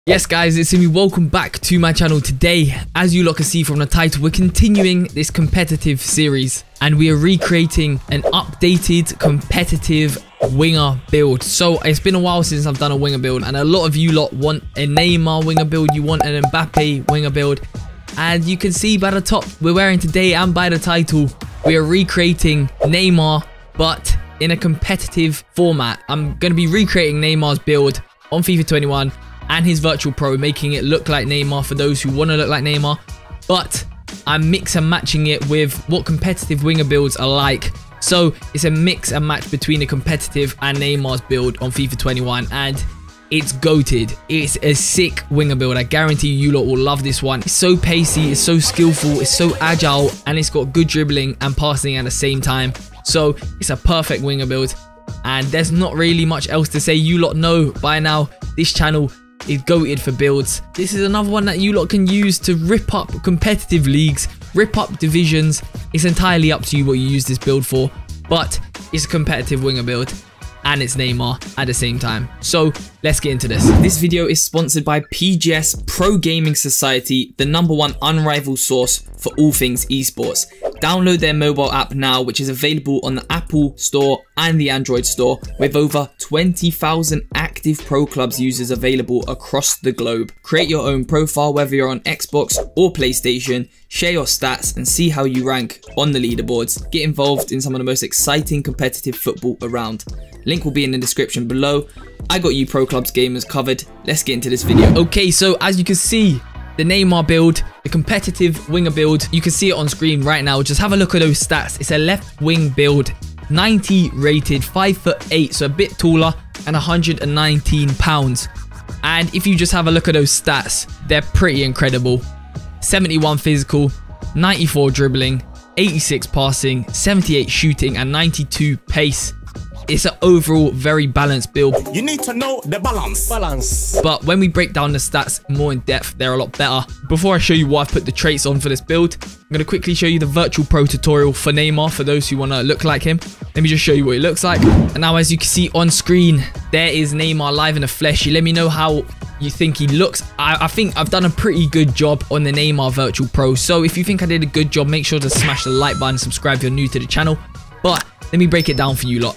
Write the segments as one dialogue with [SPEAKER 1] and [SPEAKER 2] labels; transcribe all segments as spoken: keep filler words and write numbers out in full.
[SPEAKER 1] Yes guys, it's me. Welcome back to my channel. Today, as you lot can see from the title, we're continuing this competitive series and we are recreating an updated competitive winger build. So it's been a while since I've done a winger build and a lot of you lot want a Neymar winger build, you want an Mbappe winger build, and you can see by the top we're wearing today and by the title, we are recreating Neymar but in a competitive format. I'm going to be recreating Neymar's build on FIFA twenty-one and his Virtual Pro, making it look like Neymar for those who want to look like Neymar, but I'm mix and matching it with what competitive winger builds are like. So it's a mix and match between the competitive and Neymar's build on FIFA twenty-one, and it's goated. It's a sick winger build. I guarantee you lot will love this one. It's so pacey, it's so skillful, it's so agile, and it's got good dribbling and passing at the same time. So it's a perfect winger build, and there's not really much else to say. You lot know by now this channel is goated for builds. This is another one that you lot can use to rip up competitive leagues, rip up divisions. It's entirely up to you what you use this build for, but it's a competitive winger build and it's Neymar at the same time. So let's get into this. This video is sponsored by P G S Pro Gaming Society, the number one unrivaled source for all things esports. Download their mobile app now, which is available on the Apple Store and the Android Store, with over twenty thousand active Pro Clubs users available across the globe. Create your own profile, whether you're on Xbox or PlayStation, share your stats and see how you rank on the leaderboards. Get involved in some of the most exciting competitive football around. Link will be in the description below. I got you Pro Clubs gamers covered. Let's get into this video. Okay, so as you can see, the Neymar build, the competitive winger build, you can see it on screen right now. Just have a look at those stats. It's a left wing build, ninety rated, five foot eight, so a bit taller, and one hundred nineteen pounds. And if you just have a look at those stats, they're pretty incredible. seventy-one physical, ninety-four dribbling, eighty-six passing, seventy-eight shooting, and ninety-two pace. It's an overall very balanced build. You need to know the balance. Balance. But when we break down the stats more in depth, they're a lot better. Before I show you what I've put the traits on for this build, I'm going to quickly show you the Virtual Pro tutorial for Neymar for those who want to look like him. Let me just show you what it looks like. And now as you can see on screen, there is Neymar live in the flesh. You let me know how you think he looks. I, I think I've done a pretty good job on the Neymar Virtual Pro. So if you think I did a good job, make sure to smash the like button, subscribe if you're new to the channel. But let me break it down for you lot.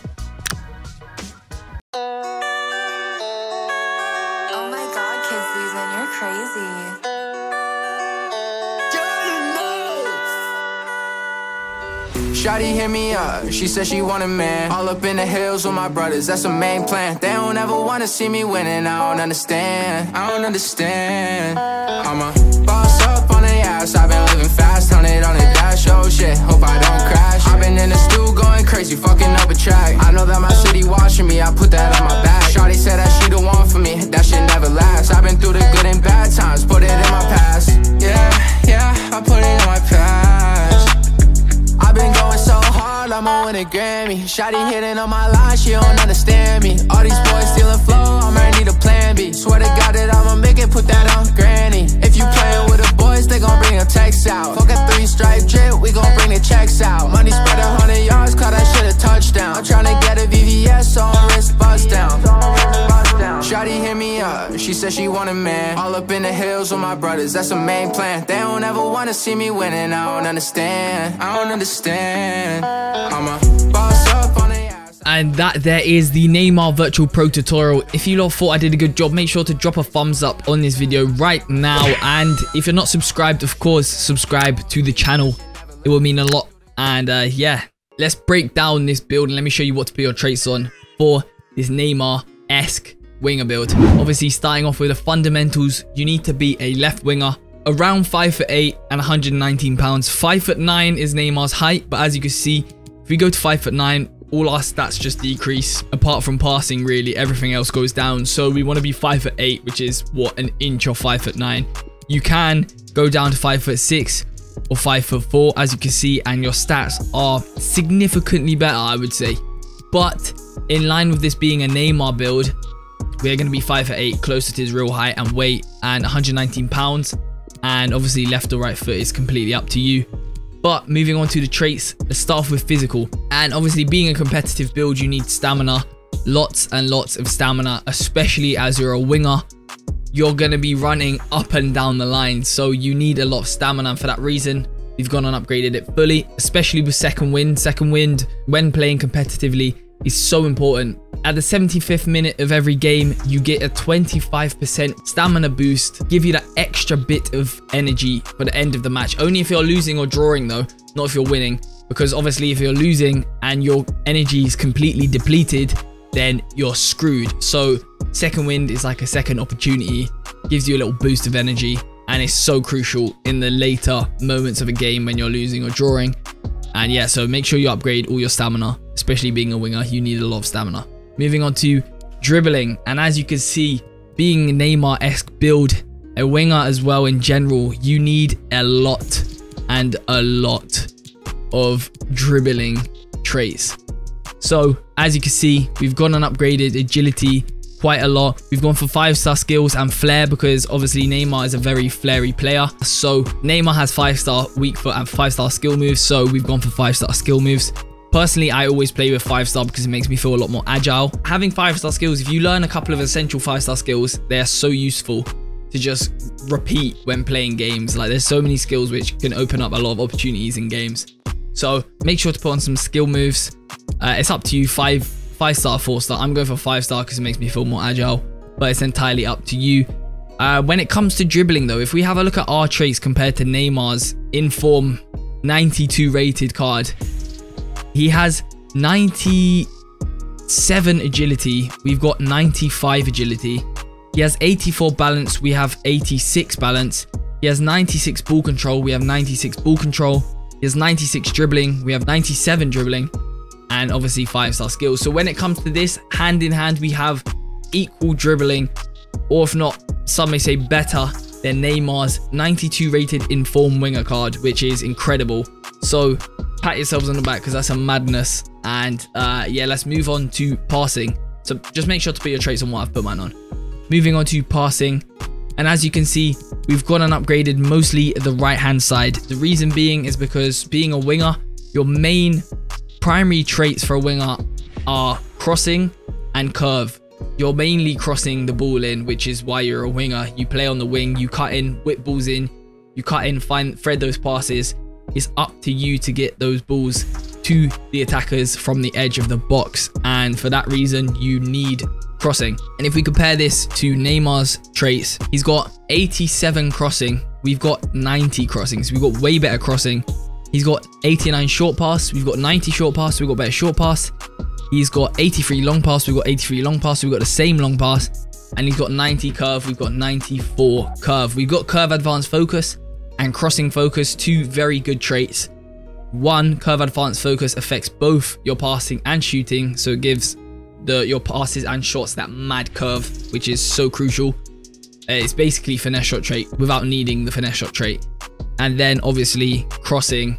[SPEAKER 2] Shawty hit me up, she said she want a man. All up in the hills with my brothers, that's the main plan. They don't ever wanna see me winning, I don't understand, I don't understand. I'm a boss up on the ass, I've been living fast, hundred on the dash, oh shit, hope I don't crash. I've been in the stew going crazy, fucking up a track. I know that my city watching me, I put that on my back. Shawty said that she the one for me, that shit never lasts. I've been through the good and bad times, put it in my past. Yeah, yeah, I put it in my past. I've been going so hard, I'ma win a Grammy. Shawty hitting on my line, she don't understand me. All these boys stealing flow, I'm gonna need a plan B. Swear to God that I'ma make it, put that on granny. If you playin' with the boys, they gon' bring a text out. Fuck a three-stripe drip, we gon' bring the checks out. Money spread a hundred yards, caught that shit a touchdown. I'm tryna get a V V S, so I'm wrist bust down. Shawty hit me up, she said she want a man. All up in the hills with my brothers, that's the main plan. They don't ever wanna see me winning, I don't understand, I don't understand. I'm a boss up on the ass.
[SPEAKER 1] And that there is the Neymar Virtual Pro tutorial. If you lot thought I did a good job, make sure to drop a thumbs up on this video right now. And if you're not subscribed, of course, subscribe to the channel. It will mean a lot. And uh, yeah, let's break down this build and let me show you what to put your traits on for this Neymar-esque winger build. Obviously, starting off with the fundamentals, you need to be a left winger, around five foot eight and one hundred nineteen pounds. five foot nine is Neymar's height, but as you can see, if we go to five foot nine, all our stats just decrease. Apart from passing, really, everything else goes down. So we want to be five foot eight, which is what, an inch or five foot nine. You can go down to five foot six or five foot four, as you can see, and your stats are significantly better, I would say. But in line with this being a Neymar build, we're going to be five foot eight, closer to his real height and weight, and one hundred nineteen pounds. And obviously left or right foot is completely up to you. But moving on to the traits, let's start off with physical. And obviously being a competitive build, you need stamina. Lots and lots of stamina, especially as you're a winger. you're going to be running up and down the line. So you need a lot of stamina. And for that reason, we've gone and upgraded it fully, especially with Second Wind. Second Wind, when playing competitively, is so important. At the seventy-fifth minute of every game, you get a twenty-five percent stamina boost, give you that extra bit of energy for the end of the match. Only if you're losing or drawing though, not if you're winning. Because obviously if you're losing and your energy is completely depleted, then you're screwed. So Second Wind is like a second opportunity, gives you a little boost of energy, and it's so crucial in the later moments of a game when you're losing or drawing. And yeah, so make sure you upgrade all your stamina, especially being a winger, you need a lot of stamina. Moving on to dribbling, and as you can see, being a Neymar-esque build, a winger as well in general, you need a lot and a lot of dribbling traits. So as you can see, we've gone and upgraded agility quite a lot. We've gone for five star skills and flair, because obviously Neymar is a very flary player. So Neymar has five star weak foot and five star skill moves, so we've gone for five star skill moves. Personally, I always play with five star because it makes me feel a lot more agile. Having five star skills, if you learn a couple of essential five star skills, they are so useful to just repeat when playing games. Like, there's so many skills which can open up a lot of opportunities in games. So make sure to put on some skill moves. Uh, it's up to you, five, five star, four star. I'm going for five star because it makes me feel more agile, but it's entirely up to you. Uh, when it comes to dribbling though, if we have a look at our traits compared to Neymar's in-form ninety-two rated card, he has ninety-seven agility. We've got ninety-five agility. He has eighty-four balance. We have eighty-six balance. He has ninety-six ball control. We have ninety-six ball control. He has ninety-six dribbling. We have ninety-seven dribbling. And obviously five star skills. So when it comes to this, hand in hand, we have equal dribbling, or if not, some may say better than Neymar's ninety-two rated in-form winger card, which is incredible. So pat yourselves on the back because that's a madness. And uh, yeah, let's move on to passing. So just make sure to put your traits on what I've put mine on. Moving on to passing. And as you can see, we've gone and upgraded mostly the right hand side. The reason being is because being a winger, your main primary traits for a winger are crossing and curve. You're mainly crossing the ball in, which is why you're a winger. You play on the wing, you cut in, whip balls in, you cut in, find, thread those passes. It's up to you to get those balls to the attackers from the edge of the box, and for that reason you need crossing. And if we compare this to Neymar's traits, he's got eighty-seven crossing, we've got ninety crossings. We've got way better crossing. He's got eighty-nine short pass, we've got ninety short pass, we've got better short pass. He's got eighty-three long pass, we've got eighty-three long pass, we've got the same long pass. And he's got ninety curve, we've got ninety-four curve. We've got curve advanced focus and crossing focus, two very good traits. One, curve advanced focus affects both your passing and shooting, so it gives the your passes and shots that mad curve, which is so crucial. Uh, it's basically finesse shot trait without needing the finesse shot trait. And then obviously crossing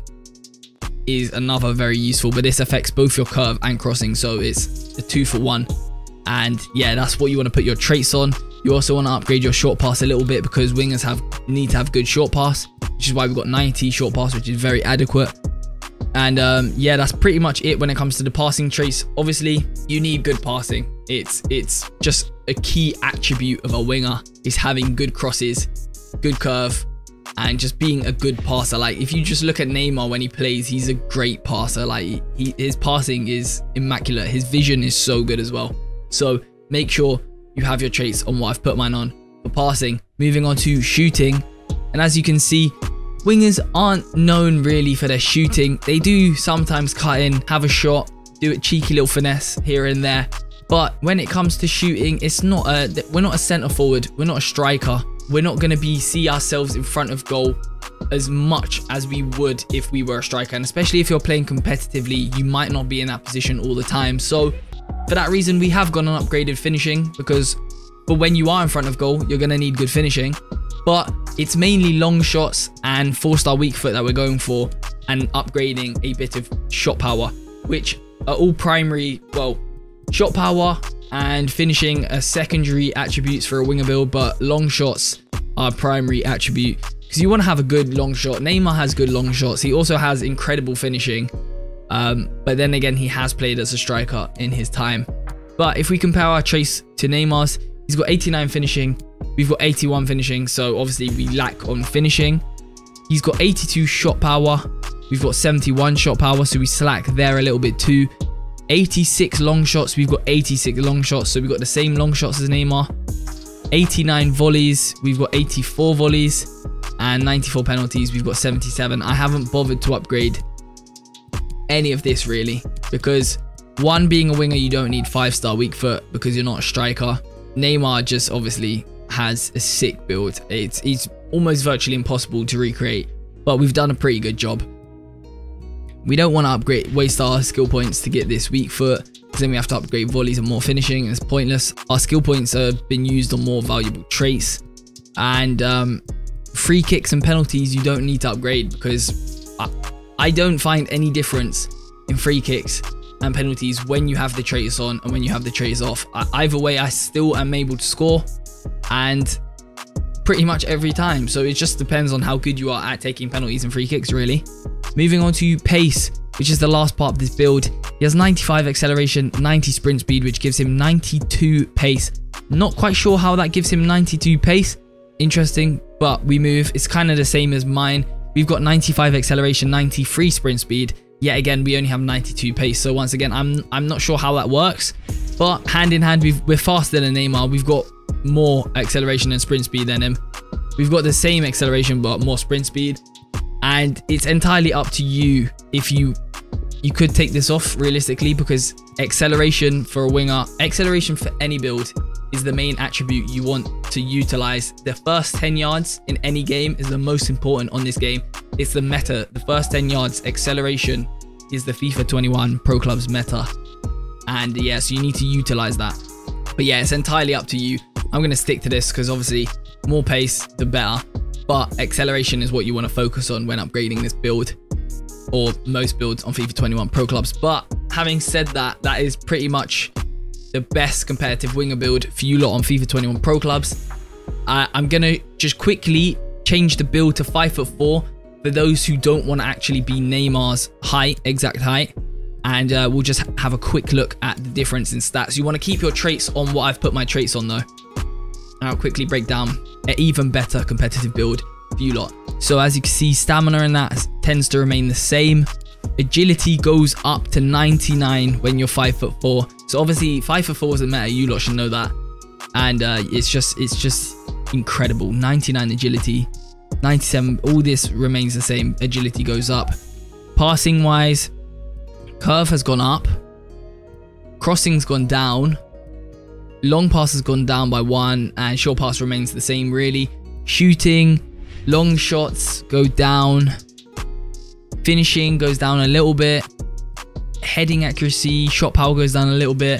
[SPEAKER 1] is another very useful, but this affects both your curve and crossing, so it's a two for one. And yeah, that's what you want to put your traits on. You also want to upgrade your short pass a little bit because wingers have need to have good short pass, which is why we've got ninety short pass, which is very adequate. And um, yeah, that's pretty much it when it comes to the passing traits. Obviously, you need good passing. It's it's just a key attribute of a winger is having good crosses, good curve, and just being a good passer. Like, if you just look at Neymar when he plays, he's a great passer. Like, he, his passing is immaculate. His vision is so good as well. So make sure you have your traits on what I've put mine on for passing. Moving on to shooting. And as you can see, wingers aren't known really for their shooting. They do sometimes cut in, have a shot, do a cheeky little finesse here and there. But when it comes to shooting, it's not a, we're not a centre forward. We're not a striker. We're not going to be see ourselves in front of goal as much as we would if we were a striker. And especially if you're playing competitively, you might not be in that position all the time. So for that reason, we have gone and upgraded finishing, because for when you are in front of goal, you're going to need good finishing. But it's mainly long shots and four star weak foot that we're going for, and upgrading a bit of shot power, which are all primary, well, shot power and finishing are secondary attributes for a winger build, but long shots are primary attribute because you want to have a good long shot. Neymar has good long shots. He also has incredible finishing. Um, but then again, he has played as a striker in his time. But if we compare our traits to Neymar's, he's got eighty-nine finishing, We've got eighty-one finishing, so obviously we lack on finishing. He's got eighty-two shot power. We've got seventy-one shot power, so we slack there a little bit too. eighty-six long shots. We've got eighty-six long shots, so we've got the same long shots as Neymar. eighty-nine volleys. We've got eighty-four volleys. And ninety-four penalties. We've got seventy-seven. I haven't bothered to upgrade any of this really, because one, being a winger, you don't need five star weak foot because you're not a striker. Neymar just obviously has a sick build. It's, it's almost virtually impossible to recreate, but we've done a pretty good job. We don't want to upgrade, waste our skill points to get this weak foot, because then we have to upgrade volleys and more finishing, and it's pointless. Our skill points have been used on more valuable traits, and um, free kicks and penalties you don't need to upgrade, because I, I don't find any difference in free kicks and penalties when you have the traits on and when you have the traits off. I, either way, I still am able to score, and pretty much every time. So it just depends on how good you are at taking penalties and free kicks really. Moving on to pace, which is the last part of this build. He has ninety-five acceleration, ninety sprint speed, which gives him ninety-two pace. Not quite sure how that gives him ninety-two pace. Interesting, but we move. It's kind of the same as mine. We've got ninety-five acceleration, ninety-three sprint speed. Yet again, we only have ninety-two pace. So once again, I'm I'm not sure how that works. But hand in hand, we've, we're faster than Neymar. We've got more acceleration and sprint speed than him. We've got the same acceleration, but more sprint speed. And it's entirely up to you if you you could take this off realistically, because acceleration for a winger, acceleration for any build is the main attribute you want to utilize. The first ten yards in any game is the most important on this game. It's the meta. The first ten yards acceleration is the FIFA twenty-one Pro Clubs meta. And yeah, so you need to utilize that. But yeah, it's entirely up to you. I'm going to stick to this because obviously more pace, the better. But acceleration is what you want to focus on when upgrading this build, or most builds on FIFA twenty-one Pro Clubs. But having said that, that is pretty much the best competitive winger build for you lot on FIFA twenty-one Pro Clubs. Uh, I'm going to just quickly change the build to five foot four for those who don't want to actually be Neymar's height, exact height. And uh, we'll just have a quick look at the difference in stats. You want to keep your traits on what I've put my traits on though. I'll quickly break down an even better competitive build for you lot. So as you can see, stamina in that tends to remain the same. Agility goes up to ninety-nine when you're five foot four. So obviously five foot four is a meta, you lot should know that. And uh, it's just it's just incredible. ninety-nine agility, ninety-seven, all this remains the same. Agility goes up. Passing wise, curve has gone up. Crossing's gone down. Long pass has gone down by one, and short pass remains the same really. Shooting, long shots go down. Finishing goes down a little bit. Heading accuracy, shot power goes down a little bit.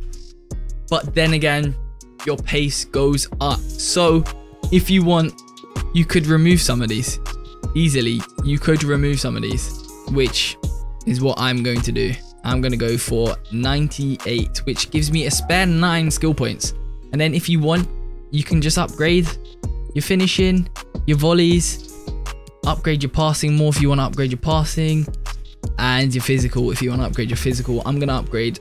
[SPEAKER 1] But then again, your pace goes up. So if you want, you could remove some of these. Easily, you could remove some of these, which is what I'm going to do. I'm going to go for ninety-eight, which gives me a spare nine skill points. And then if you want, you can just upgrade your finishing, your volleys, upgrade your passing more if you want to upgrade your passing, and your physical if you want to upgrade your physical. I'm going to upgrade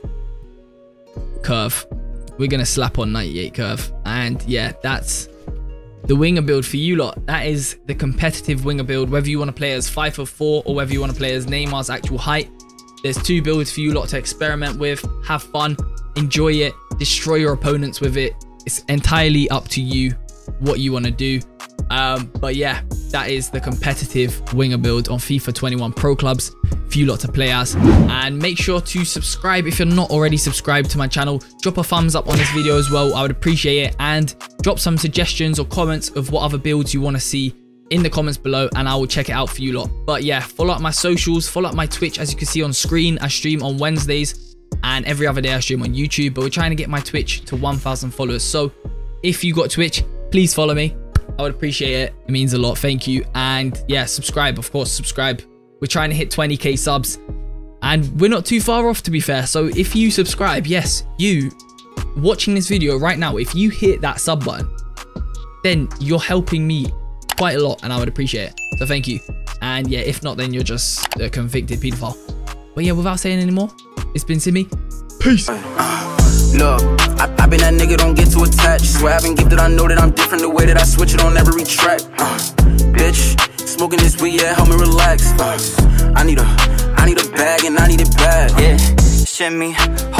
[SPEAKER 1] curve. We're going to slap on ninety-eight curve. And yeah, that's the winger build for you lot. That is the competitive winger build, whether you want to play as five foot four or whether you want to play as Neymar's actual height. There's two builds for you lot to experiment with. Have fun, enjoy it, destroy your opponents with it. It's entirely up to you what you want to do. Um, but yeah, that is the competitive winger build on FIFA twenty-one Pro Clubs for you lot to play as. And make sure to subscribe if you're not already subscribed to my channel. Drop a thumbs up on this video as well. I would appreciate it. And drop some suggestions or comments of what other builds you want to see in the comments below, and I will check it out for you lot. But yeah, follow up my socials, follow up my Twitch. As you can see on screen, I stream on Wednesdays, and every other day I stream on YouTube, but we're trying to get my Twitch to one thousand followers. So if you got Twitch, please follow me. I would appreciate it. It means a lot. Thank you. And yeah, subscribe, of course, subscribe. We're trying to hit twenty K subs, and we're not too far off, to be fair. So if you subscribe, yes, you watching this video right now, if you hit that sub button, then you're helping me quite a lot, and I would appreciate it. So thank you. And yeah, if not, then you're just a convicted pedophile. But yeah, without saying any more, it's been Simi. Peace.
[SPEAKER 2] Look, I, I been that nigga, don't get too attached. Swear I've been gifted, I know that I'm different. The way that I switch it on every track. uh, Bitch, smoking this weed, yeah, help me relax. uh, I need a, I need a bag and I need it bad. Yeah, shimmy.